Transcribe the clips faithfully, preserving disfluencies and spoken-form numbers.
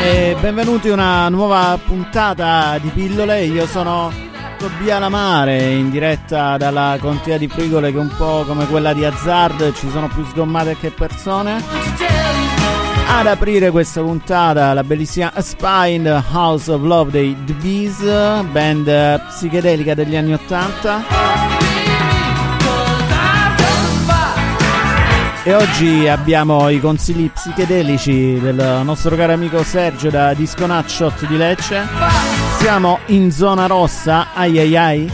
E benvenuti a una nuova puntata di Pillole. Io sono Tobia Lamare, in diretta dalla contea di Frigole, che è un po' come quella di Hazard, ci sono più sgommate che persone. Ad aprire questa puntata la bellissima Spine, House of Love dei The Bees, band psichedelica degli anni ottanta. E oggi abbiamo i consigli psichedelici del nostro caro amico Sergio da Disco Nutshot di Lecce. Siamo in zona rossa, ai ai ai.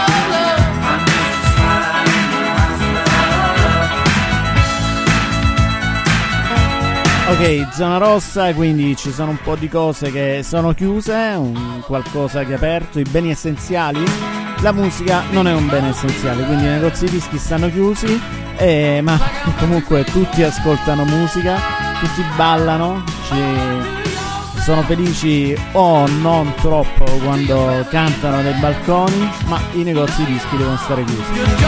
Ok, zona rossa, quindi ci sono un po' di cose che sono chiuse, un qualcosa che è aperto, i beni essenziali. La musica non è un bene essenziale, quindi i negozi di dischi stanno chiusi, eh, ma comunque tutti ascoltano musica, tutti ballano, ci sono felici o non troppo quando cantano nei balconi, ma i negozi di dischi devono stare chiusi.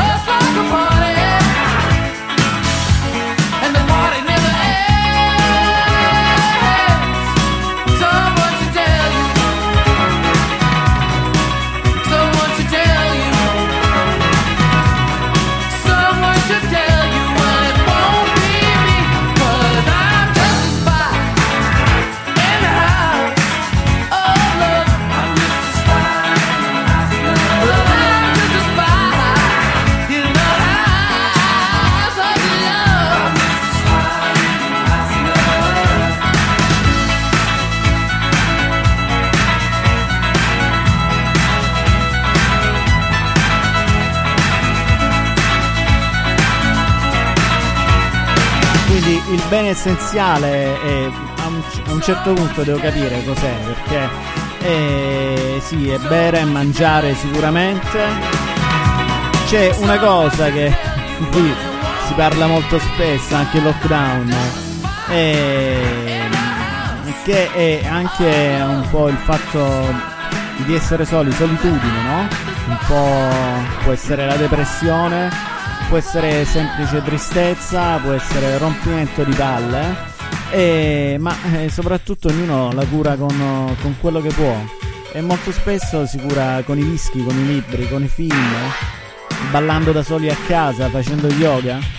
Il bene essenziale è, a, un, a un certo punto devo capire cos'è, perché è, sì, è bere e mangiare sicuramente. C'è una cosa che di cui si parla molto spesso, anche il lockdown, è, che è anche un po' il fatto di essere soli, solitudine, no? Un po' può essere la depressione, può essere semplice tristezza, può essere rompimento di palle, eh, ma eh, soprattutto ognuno la cura con, con quello che può, e molto spesso si cura con i dischi, con i libri, con i film, ballando da soli a casa, facendo yoga.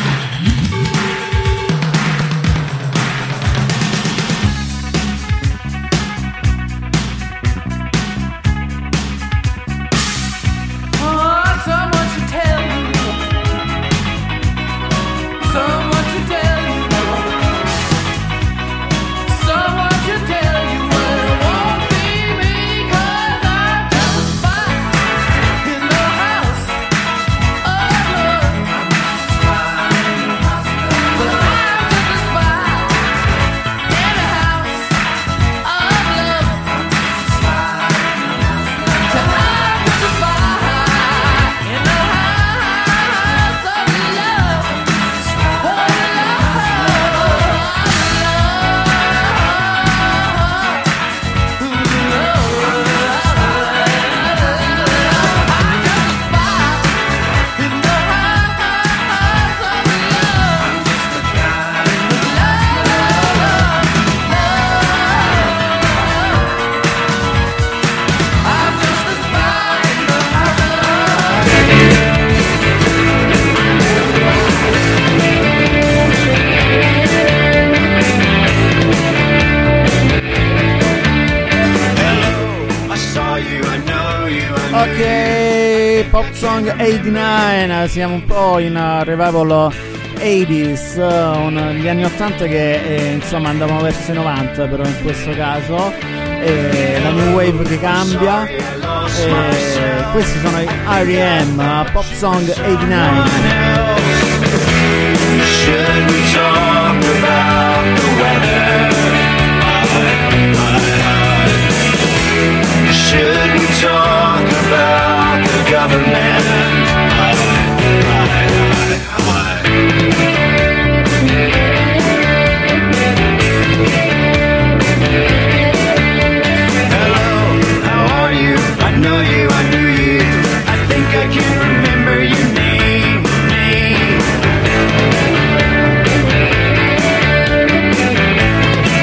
Pop Song ottantanove, siamo un po' in uh, revival ottanta, uh, un, gli anni ottanta che eh, insomma andavano verso i novanta, però in questo caso eh, la new wave che cambia, eh, questi sono i R E M, uh, Pop Song ottantanove. Should we talk about the weather? Should we talk about the government? Hello, how are you? I know you, I knew you. I think I can remember your name, name.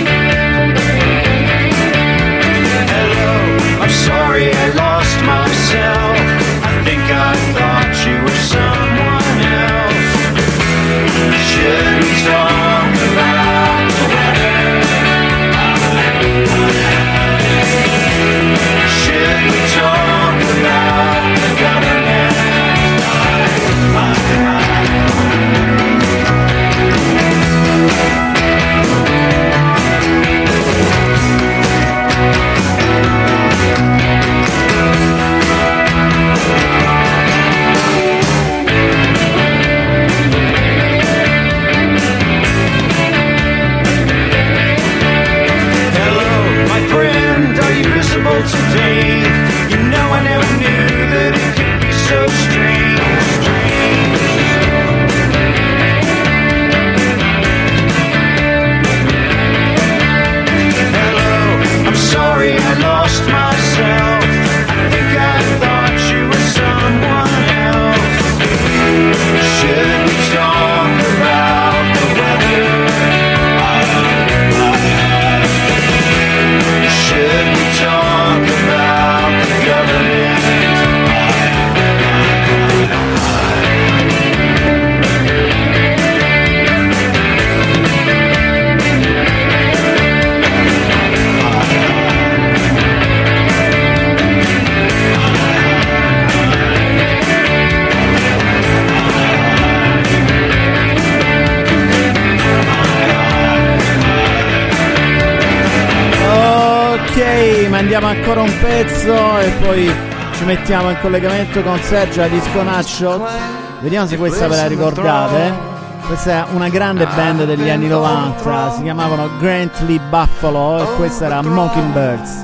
mandiamo ancora un pezzo e poi ci mettiamo in collegamento con Sergio a Disco Nutshot. Vediamo se questa ve la ricordate. Questa è una grande band degli anni novanta, si chiamavano Grant Lee Buffalo e questa era Mockingbirds.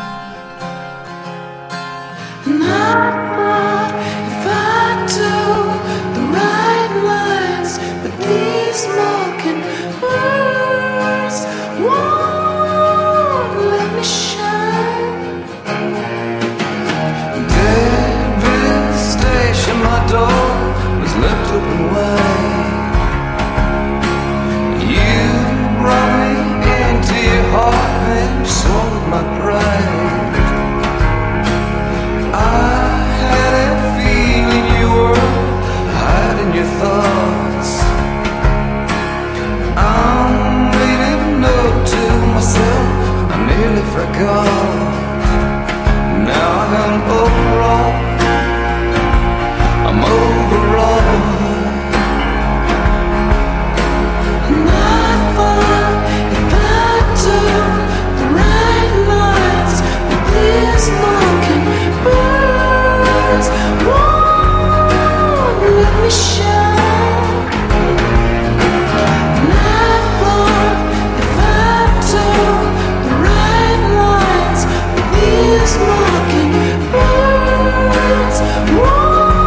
My door was left open wide. You brought me into your heart and swallowed my pride. I had a feeling you were hiding your thoughts. I'm leaving up to myself, I nearly forgot. Now I'm overall, I'm overall. And I thought if I took the right lines with these mockingbirds won't let me shine. And I thought if I took the right lines with these mockingbirds won't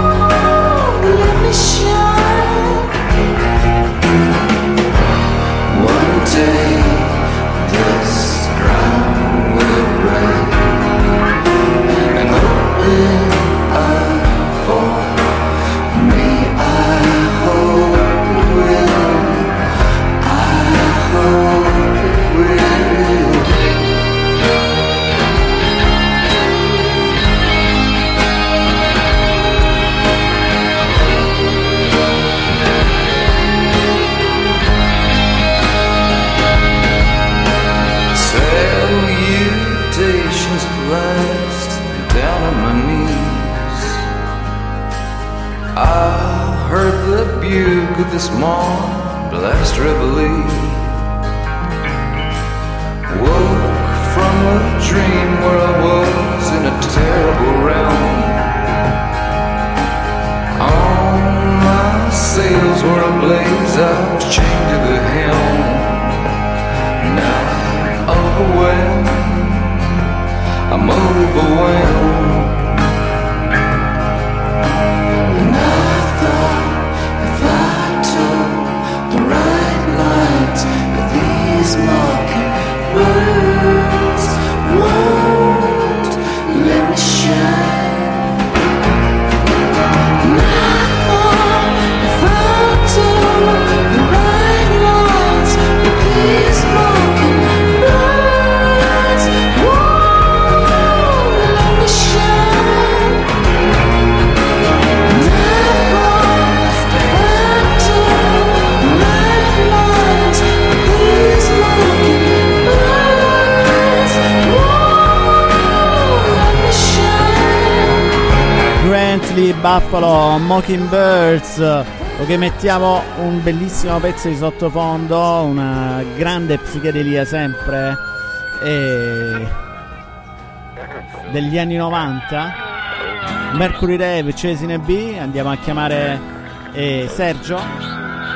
with the small blast reveille. Woke from a dream where I was in a terrible realm. All my sails were ablaze, I was chained to the helm. Now I'm overwhelmed, I'm overwhelmed. These mockingbirds won't let me shine. And I thought if I took the right lines with these mockingbirds won't let me shine. And I thought if I took the right lines with these Grant Lee Buffalo, Mockingbirds. Ok, mettiamo un bellissimo pezzo di sottofondo, una grande psichedelia sempre e degli anni novanta. Mercury Rev, Cesine B. Andiamo a chiamare eh, Sergio.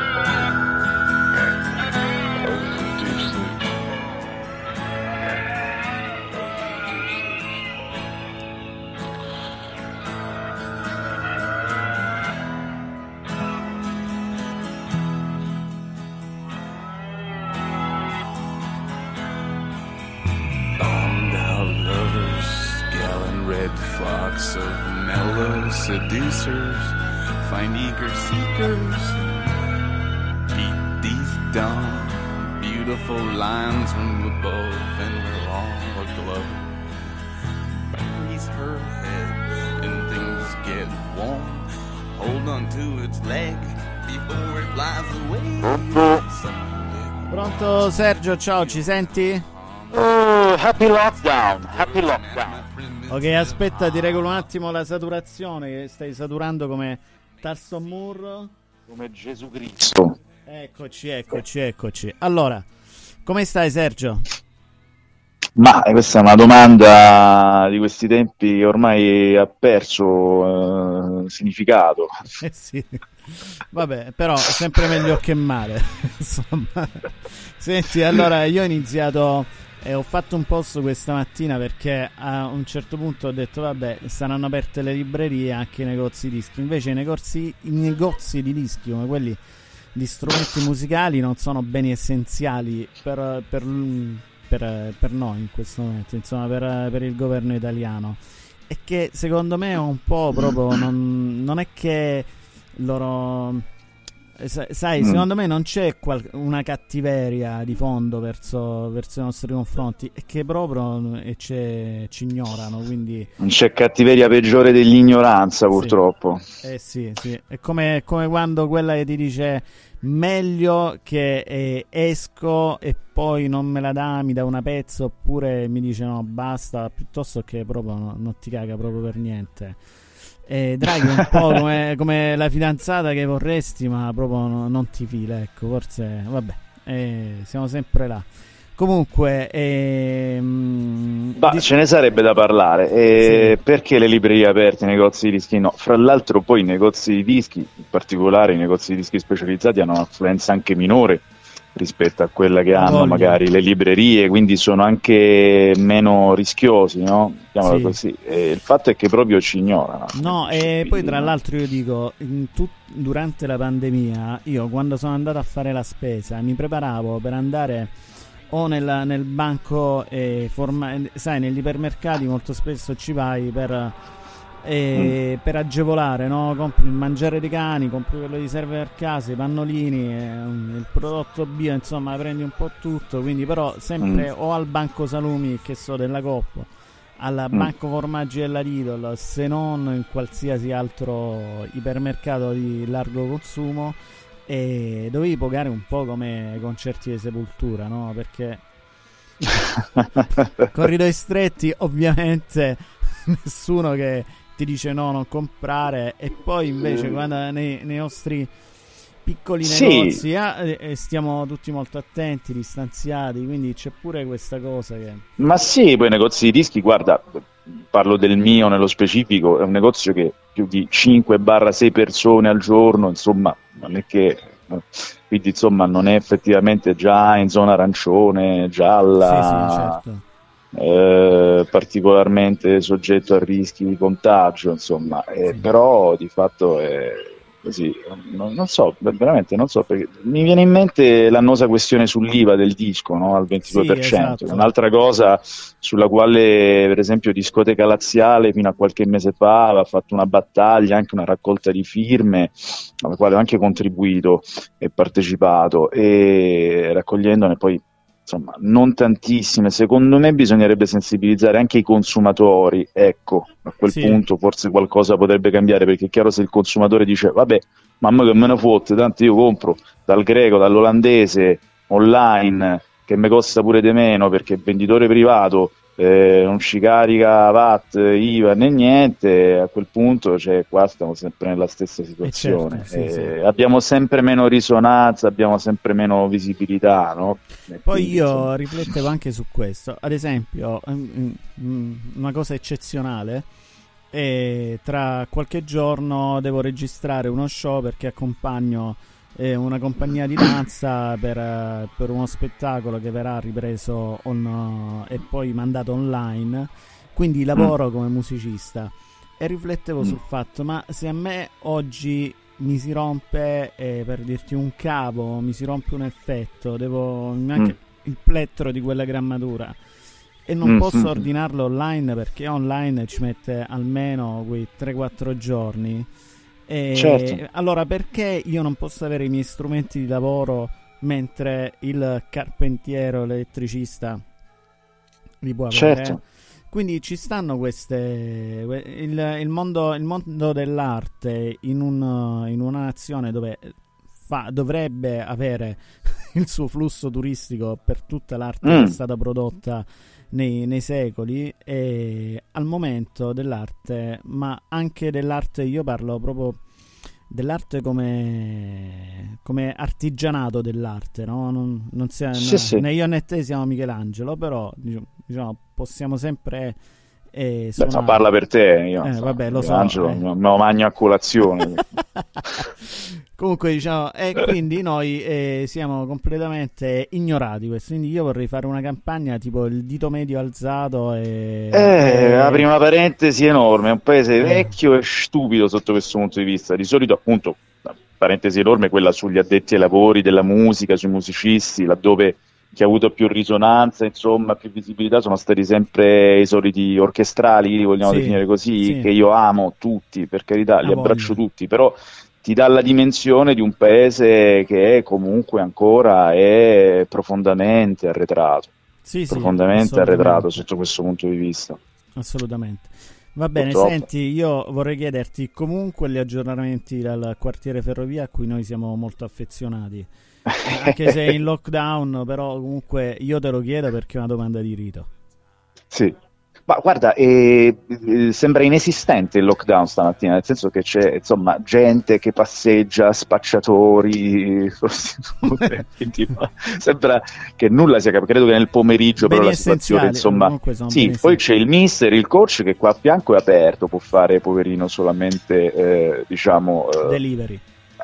Seducers, find eager seekers, beat these dumb, beautiful lines from above, and we're all aglow. Buries her head and things get warm. Hold on to its leg before it flies away. Pronto Sergio, ciao, ci senti? Oh, happy lockdown, happy lockdown. Ok, aspetta, ti regolo un attimo la saturazione, che stai saturando come Tarso Moore. Come Gesù Cristo. Eccoci, eccoci, eccoci. Allora, come stai Sergio? Ma questa è una domanda di questi tempi che ormai ha perso eh, significato. Eh sì, vabbè, però sempre meglio che male. Insomma, senti, allora io ho iniziato e ho fatto un post questa mattina perché a un certo punto ho detto vabbè, saranno aperte le librerie, anche i negozi dischi. Invece i negozi, i negozi di dischi come quelli di strumenti musicali non sono beni essenziali per, per, per, per noi in questo momento, insomma, per, per il governo italiano. E che secondo me è un po' proprio non, non è che loro sai, secondo me non c'è qual- una cattiveria di fondo verso, verso i nostri confronti, è che proprio e c'è, ci ignorano, quindi Non c'è cattiveria peggiore dell'ignoranza, purtroppo. sì. Eh sì, sì, è come, come quando quella che ti dice meglio che eh, esco e poi non me la dà, mi dà una pezza, oppure mi dice no basta, piuttosto che proprio no, non ti caga proprio per niente. E Draghi è un po' come, come la fidanzata che vorresti, ma proprio no, non ti fila, ecco, forse, vabbè, eh, siamo sempre là. Comunque, ehm, Bah, di- ce ne sarebbe da parlare. E sì, perché le librerie aperte, i negozi di dischi no? Fra l'altro poi i negozi di dischi, in particolare i negozi di dischi specializzati, hanno un'affluenza anche minore rispetto a quella che ha hanno voglia, magari le librerie, quindi sono anche meno rischiosi, no? Chiamalo sì. così. E il fatto è che proprio ci ignorano. No, e poi tra Quindi, l'altro io dico, in tut- durante la pandemia, io quando sono andato a fare la spesa, mi preparavo per andare o nel, nel banco, eh, forma- sai, negli ipermercati molto spesso ci vai per, eh, mm, per agevolare, no? Compri il mangiare dei cani, compri quello di serve per casa, i pannolini, eh, il prodotto bio, insomma, prendi un po' tutto, quindi però sempre mm, o al banco salumi, che so, della Coop, alla mm. banco formaggi della Lidl, se non in qualsiasi altro ipermercato di largo consumo, e dovevi pagare un po' come i concerti di Sepoltura, no? Perché corridoi stretti, ovviamente nessuno che ti dice no, non comprare, e poi invece quando nei, nei nostri piccoli Sì, negozi eh, eh, stiamo tutti molto attenti, distanziati, quindi c'è pure questa cosa che ma sì, poi i negozi di dischi, guarda, parlo del mio nello specifico, è un negozio che più di cinque sei persone al giorno, insomma, non è che, quindi insomma non è effettivamente già in zona arancione, sì, sì, gialla, certo, eh, particolarmente soggetto a rischi di contagio, insomma, eh, sì, però di fatto è così, non, non so, veramente non so, perché mi viene in mente l'annosa questione sull'I V A del disco, no, al sì, ventidue per cento, che è esatto, un'altra cosa sulla quale, per esempio, Discoteca Laziale fino a qualche mese fa aveva fatto una battaglia, anche una raccolta di firme, alla quale ho anche contribuito e partecipato, e raccogliendone poi insomma non tantissime. Secondo me bisognerebbe sensibilizzare anche i consumatori, ecco, a quel sì, punto forse qualcosa potrebbe cambiare, perché è chiaro, se il consumatore dice vabbè, ma a me che me ne fotte, tanto io compro dal greco, dall'olandese online, che mi costa pure di meno perché il venditore privato eh, non ci carica V A T, I V A né niente, a quel punto, cioè, qua stiamo sempre nella stessa e situazione. certo, sì, sì. Eh, abbiamo sempre meno risonanza, abbiamo sempre meno visibilità, no? E Poi quindi, io insomma, riflettevo anche su questo, ad esempio, mm, mm, una cosa eccezionale, e tra qualche giorno devo registrare uno show perché accompagno eh, una compagnia di danza per, eh, per uno spettacolo che verrà ripreso on- e poi mandato online, quindi mm, lavoro come musicista, e riflettevo mm, sul fatto, ma se a me oggi mi si rompe, eh, per dirti un cavo, mi si rompe un effetto, devo mm, neanche il plettro di quella grammatura, e non mm, posso mm, ordinarlo online perché online ci mette almeno quei tre quattro giorni. certo, E allora perché io non posso avere i miei strumenti di lavoro mentre il carpentiero, l'elettricista li può avere? certo, Quindi ci stanno queste il, il mondo, il mondo dell'arte in, un, in una nazione dove fa, dovrebbe avere il suo flusso turistico per tutta l'arte che è mm, stata prodotta nei, nei secoli, e al momento dell'arte, ma anche dell'arte, io parlo proprio dell'arte come, come artigianato dell'arte, no? Non, non sia, sì, sì, né io né te siamo Michelangelo, però diciamo, diciamo, possiamo sempre eh, Beh, suonare. ma parla per te, io Eh, so, vabbè, lo so, Angelo, eh. me lo magno a colazione. Comunque diciamo, e quindi noi eh, siamo completamente ignorati questo, quindi io vorrei fare una campagna tipo il dito medio alzato e... Eh, e- apri una parentesi enorme, è un paese Eh. vecchio e stupido sotto questo punto di vista. Di solito, appunto, parentesi enorme, quella sugli addetti ai lavori della musica, sui musicisti, laddove chi ha avuto più risonanza, insomma, più visibilità, sono stati sempre i soliti orchestrali, li vogliamo Sì, definire così, sì. che io amo tutti, per carità, li Ha abbraccio voglia. tutti, però ti dà la dimensione di un paese che è comunque ancora è profondamente arretrato, Sì, sì, profondamente assolutamente. arretrato sotto questo punto di vista. Assolutamente. Va bene, Purtroppo. senti, io vorrei chiederti comunque gli aggiornamenti dal quartiere Ferrovia a cui noi siamo molto affezionati. Anche se è in lockdown, però comunque io te lo chiedo perché è una domanda di rito. Sì, ma guarda, eh, eh, sembra inesistente il lockdown stamattina, nel senso che c'è insomma gente che passeggia, spacciatori, prostitute, quindi, ma sembra che nulla sia capito. Credo che nel pomeriggio però Beni la situazione essenziali, insomma comunque sono sì, beni poi essenziali. c'è il mister, il coach che qua a fianco è aperto, può fare poverino solamente eh, diciamo eh, Delivery.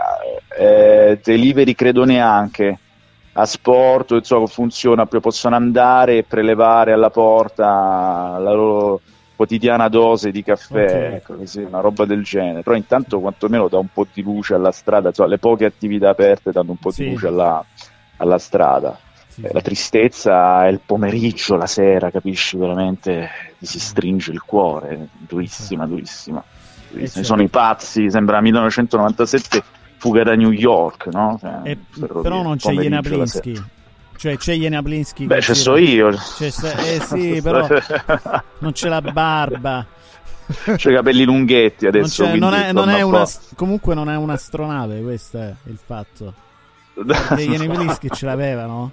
eh, delivery credo neanche. A sport, insomma, funziona, proprio possono andare e prelevare alla porta la loro quotidiana dose di caffè, Ok. ecco, così, una roba del genere. Però intanto quantomeno dà un po' di luce alla strada, insomma, le poche attività aperte danno un po' Sì. di luce alla, alla strada. Sì, Eh, sì. La tristezza è il pomeriggio, la sera, capisci, veramente ti si stringe il cuore, durissima, durissima. durissima. certo. Sono i pazzi, sembra millenovecentonovantasette, fuga da New York, no? Cioè, E- ferrovia, però non c'è Jena pomeriggio, la sera. Blinsky. Cioè c'è Jena Blinsky. Beh, che c'è gira- so io. C'è sta- eh sì, però non c'è la barba. C'ho i capelli lunghetti Non, adesso. c'è- non quindi, è, non insomma, è un una, po'. comunque non è un'astronave, questo è il fatto. Perché Jena Blinsky ce l'aveva, no?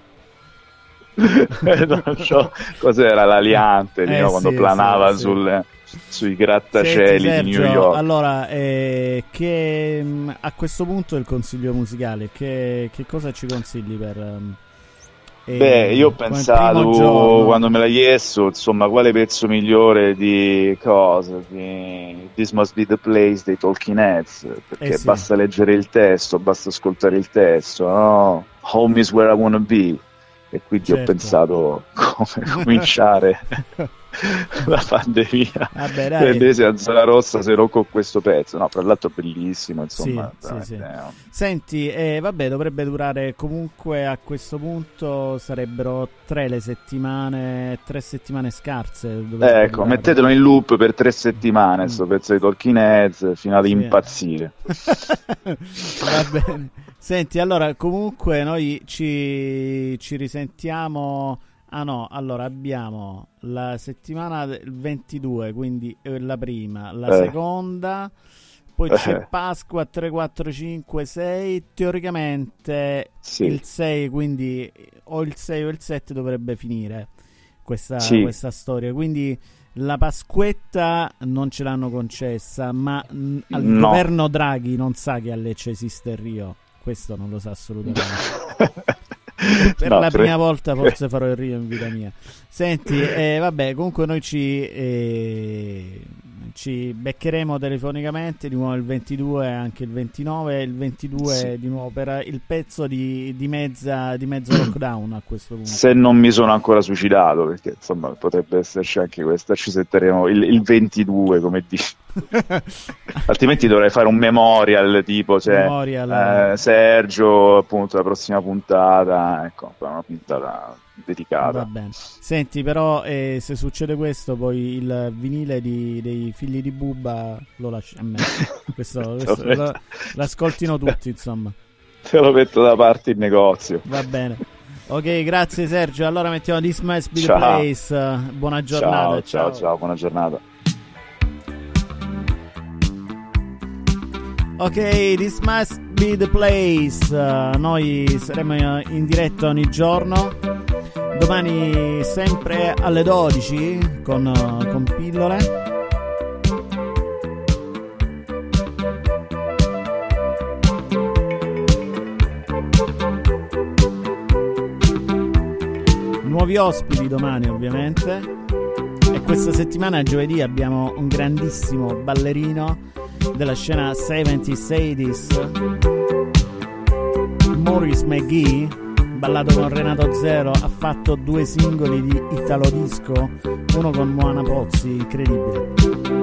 Non so cos'era l'aliante lì, Eh, no? Quando sì, planava sì, sì. sul- sui Senti, grattacieli di Sergio, New York. allora, eh, che, mh, a questo punto il consiglio musicale, che, che cosa ci consigli per... um, eh, Beh, io ho come pensato primo giorno? quando me l'hai chiesto, insomma, quale pezzo migliore di cosa? Di This Must Be the Place dei Talking Heads, perché Eh sì. basta leggere il testo, basta ascoltare il testo, no? Home is where I wanna be. E quindi Certo. ho pensato come cominciare la pandemia Vabbè, dai. prendese a zona rossa se non con questo pezzo. No, tra l'altro bellissimo, insomma. Sì, sì, sì. veramente, Senti, eh, vabbè, dovrebbe durare comunque a questo punto sarebbero tre le settimane, tre settimane scarse. dovrebbe Ecco, durare. mettetelo in loop per tre settimane, sto pezzo di Talking Heads, fino ad Sì. impazzire. Va bene. Senti, allora comunque noi ci, ci risentiamo. Ah no, allora abbiamo la settimana del ventidue, quindi eh, la prima, la Eh. seconda, poi c'è Eh. Pasqua tre, quattro, cinque, sei, teoricamente Sì. il sei, quindi o il sei o il sette dovrebbe finire questa, Sì. questa storia, quindi la Pasquetta non ce l'hanno concessa, ma mh, al No. governo Draghi non sa che a Lecce esiste il Rio, questo non lo sa assolutamente. Per No, la tre- prima volta forse farò il Rio in vita mia. Senti, eh, vabbè, comunque noi ci, eh, ci beccheremo telefonicamente di nuovo il ventidue e anche il ventinove. Il ventidue Sì. di nuovo per il pezzo di, di, mezza, di mezzo lockdown a questo punto. Se non mi sono ancora suicidato, perché insomma potrebbe esserci anche questa, ci setteremo il, il ventidue, come dici. Altrimenti dovrei fare un memorial tipo, cioè, Memorial. eh, Sergio, appunto, la prossima puntata, ecco, fare una puntata dedicata. Va bene. Senti, però, eh, se succede questo, poi il vinile di- dei figli di Bubba lo lasci a me. Questo, questo Te lo lo- metto- l'ascoltino tutti, insomma. Te lo metto da parte in negozio. Va bene. Ok, grazie Sergio. Allora mettiamo This Must Be the Ciao. Place. Buona giornata. Ciao, ciao, ciao, buona giornata. Ok, This Must Be the Place. Uh, noi saremo in diretta ogni giorno. Domani sempre alle dodici con, uh, con pillole. Nuovi nuovi ospiti domani ovviamente, e questa settimana giovedì abbiamo un grandissimo ballerino della scena seventies eighties, Maurice McGee, ballato con Renato Zero, ha fatto due singoli di Italo Disco, uno con Moana Pozzi, incredibile.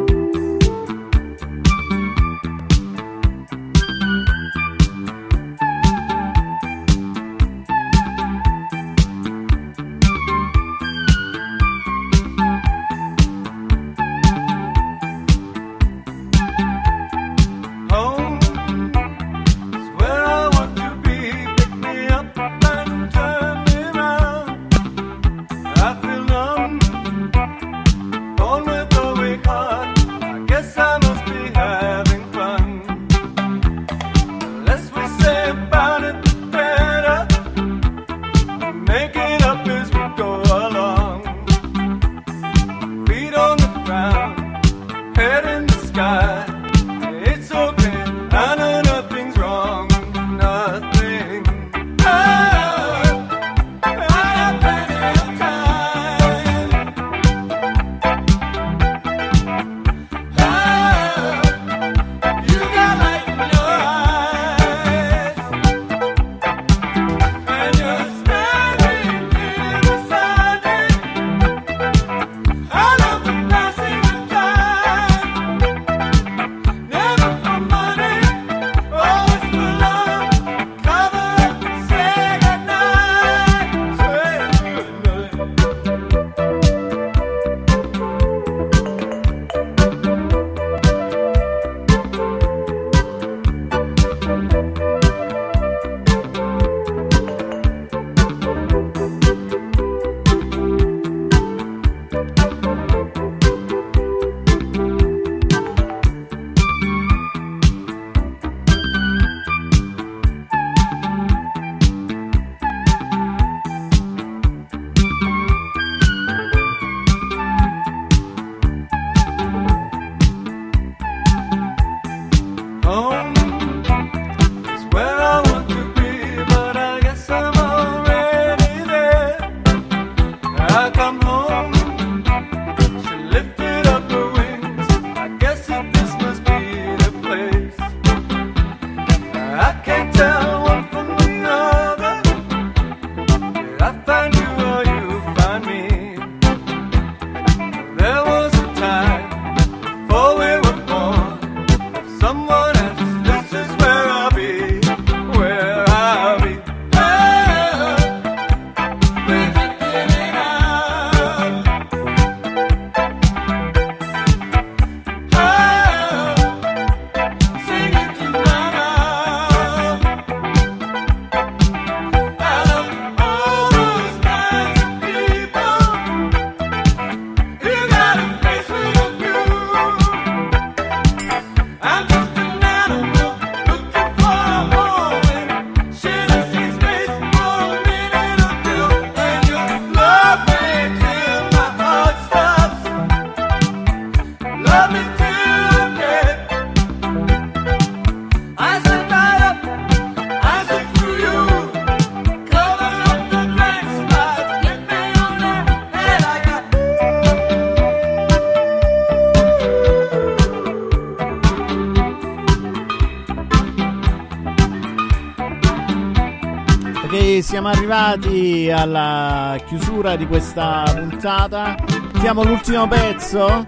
Siamo arrivati alla chiusura di questa puntata. Siamo l'ultimo pezzo,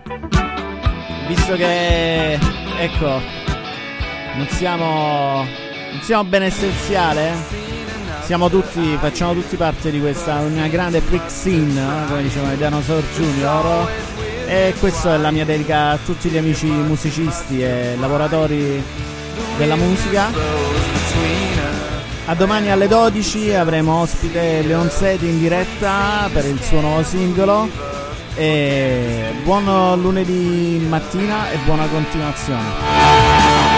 visto che ecco non siamo non siamo ben essenziale, siamo tutti, facciamo tutti parte di questa una grande freak scene, come dicevano i Dinosaur Junior, e questa è la mia dedica a tutti gli amici musicisti e lavoratori della musica. A domani alle dodici avremo ospite Leon Seti in diretta per il suo nuovo singolo, e buon lunedì mattina e buona continuazione.